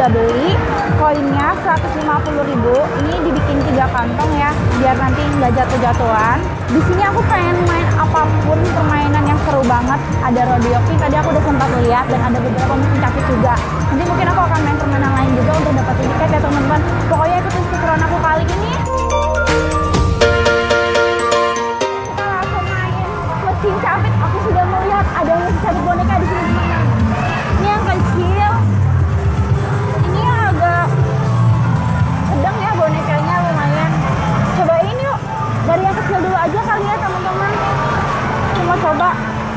udah beli koinnya 150.000. Ini dibikin 3 kantong ya, biar nanti nggak jatuh-jatuhan. Di sini aku pengen main apapun permainan yang seru banget. Ada rodeo king tadi aku udah sempat lihat, dan ada beberapa mesin capit juga. Nanti mungkin aku akan main permainan lain juga untuk dapetin tiket ya teman-teman. Pokoknya ikutin keseruan aku kali ini. Kita langsung main mesin capit. Aku sudah melihat ada mesin capit boneka di sini teman-teman. Ini yang kecil, ini yang agak sedang ya, bonekanya lumayan. Cobain yuk, dari yang kecil dulu aja kali ya teman-teman. Cuma coba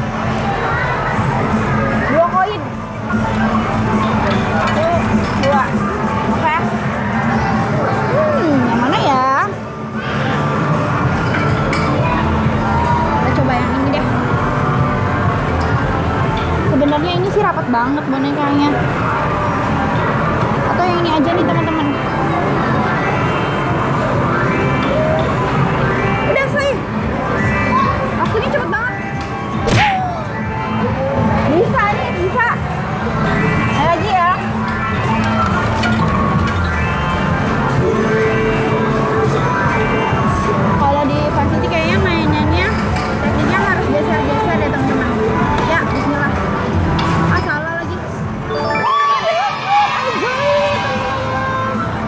2 koin. 2. Oke. Yang mana ya? Kita coba yang ini deh. Sebenarnya ini sih rapat banget bonekanya. Atau yang ini aja nih teman-teman. Udah sih. Waktunya cepet banget. Bisa nih, bisa. Ayo lagi ya. Kalau di Varsity kayaknya mainannya tekniknya harus geser-geser deh teman-teman. Ya, bismillah. Ah, salah lagi.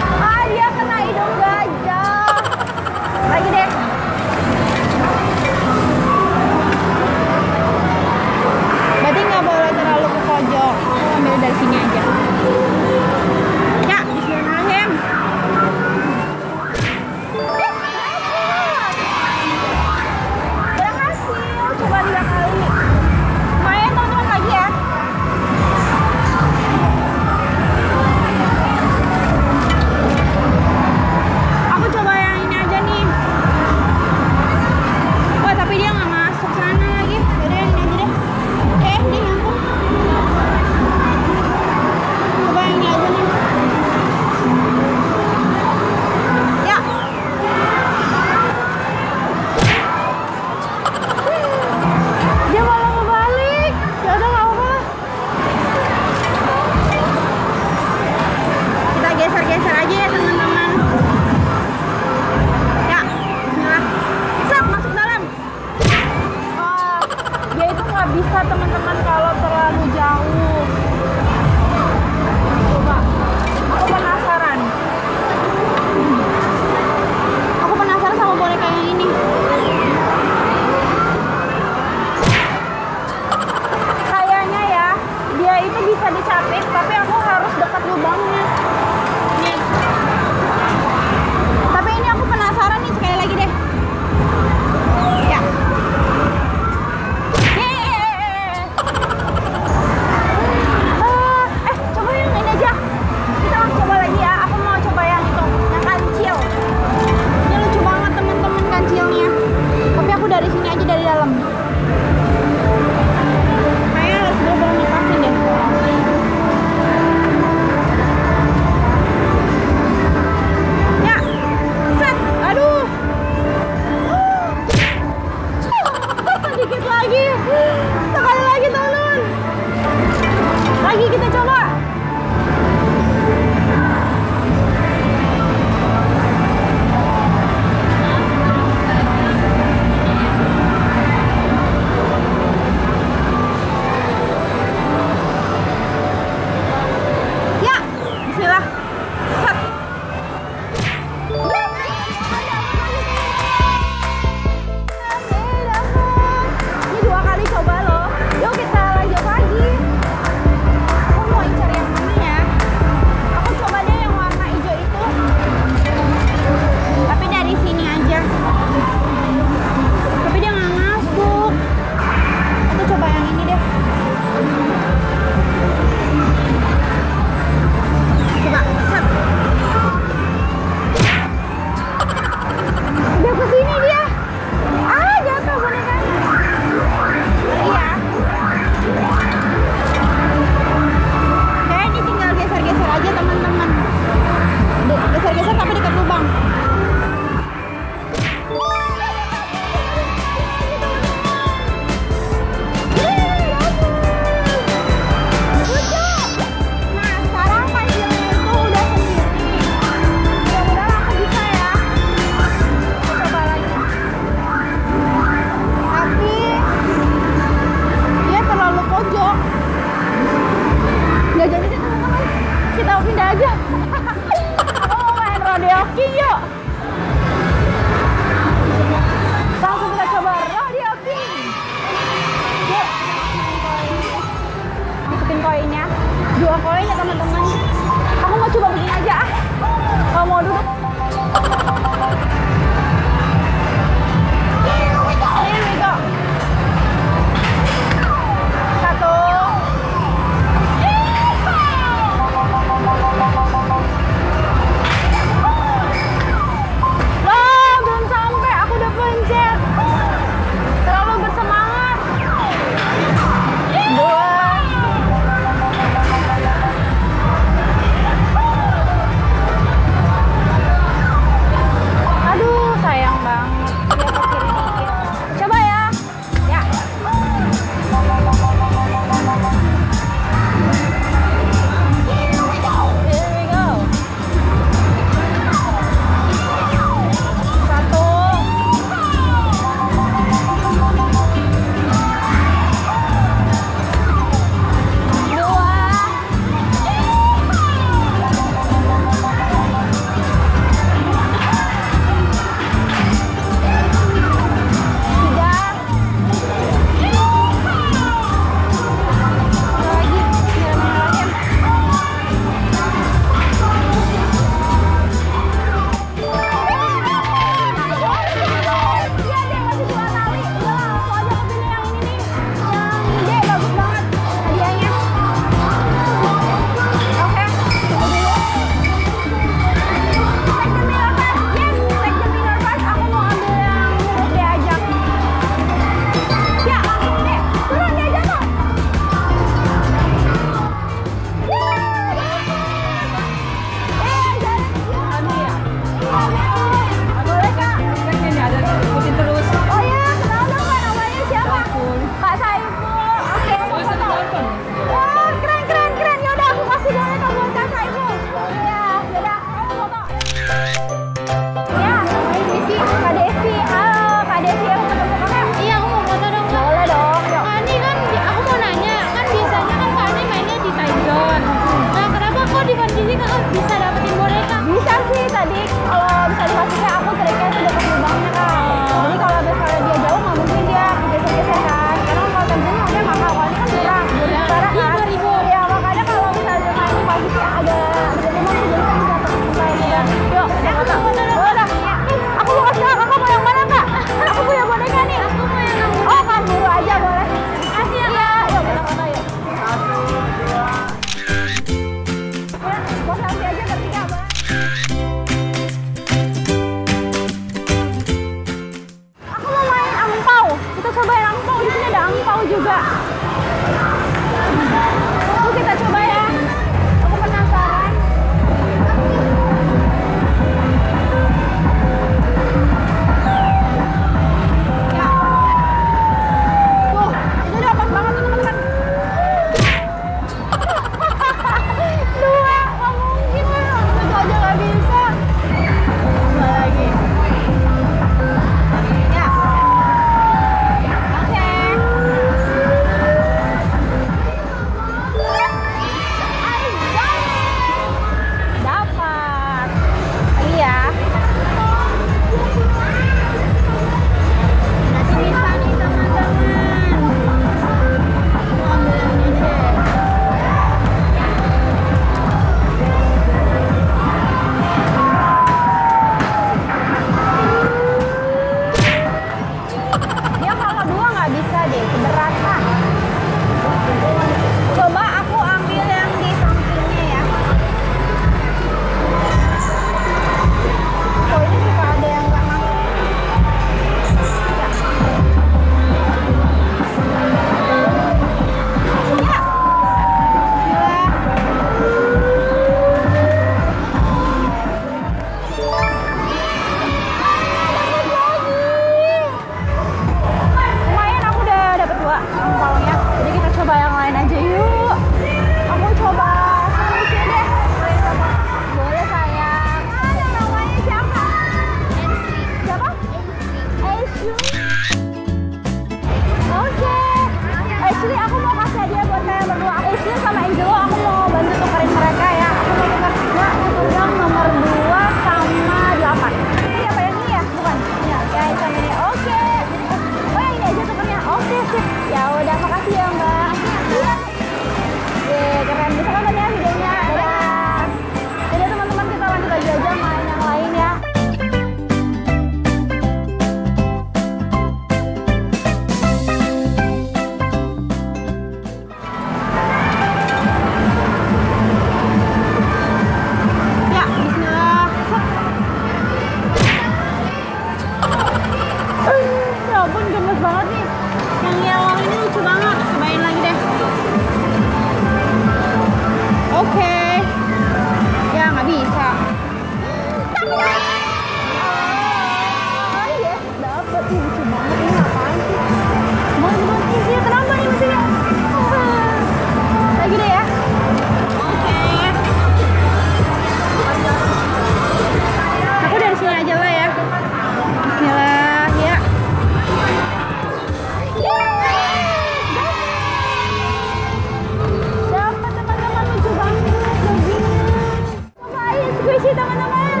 teman-teman.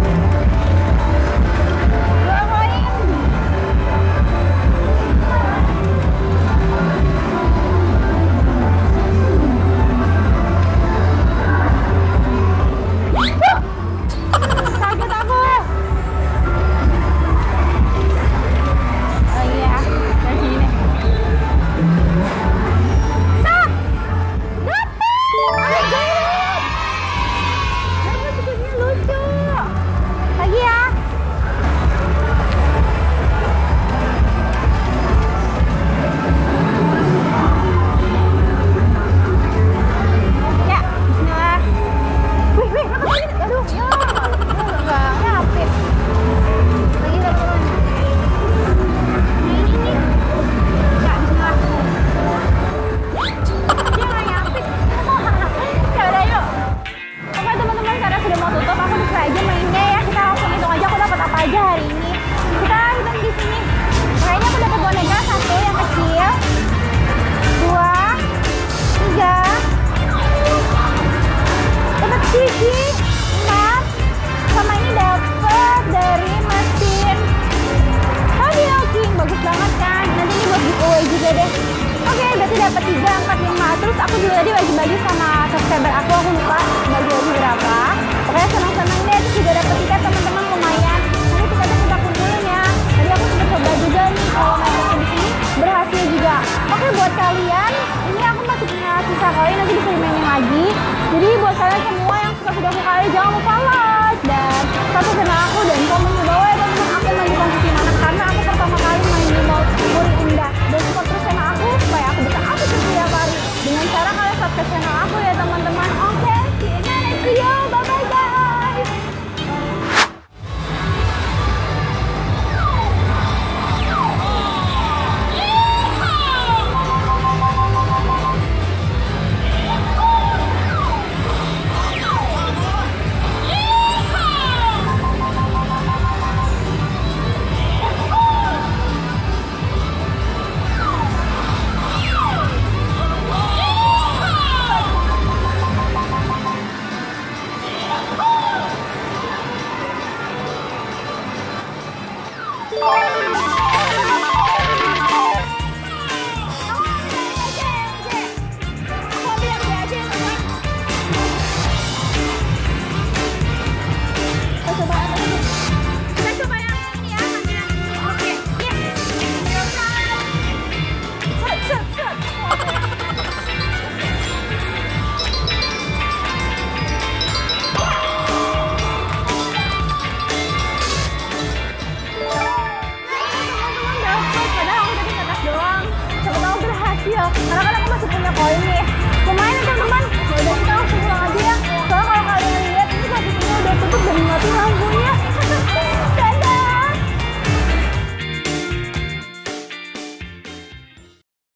2 koin. Sakit aku. Oh iya, dari sini nih. Sak! Dapet! Oh my god! Dapet tiketnya lucu. Lagi ya. Ya, bismillah. Wih, kenapa lagi? Aduh, ya. Enggak nyapit. Lagi teman-teman. Ini. Ya, bismillah. Dia nggak nyapit. Ya udah yuk. Oke teman-teman, karena sudah mau tutup, aku bisa aja mainnya ya. Kita langsung hitung aja aku dapat apa aja hari ini. Kita hitung di sini. Kayaknya aku dapat boneka 1 yang kecil, 2, 3, dapat Gigi 6, sama ini dapat dari mesin Rodeo King. Bagus banget kan? Nanti ini buat giveaway juga deh. Oke, berarti dapat 3, 4, 5. Terus aku juga tadi bagi-bagi sama subscriber aku lupa bagi-bagi berapa. Pokoknya senang-senang deh. Terus juga dapat tiket teman-teman lumayan. Nanti tiketnya kita kumpulin ya. Tadi aku sempat coba juga nih kalau main di sini berhasil juga. Oke, buat kalian, ini aku masih punya sisa koin, nanti bisa dimainin lagi. Jadi buat kalian semua yang suka video aku kali, jangan lupa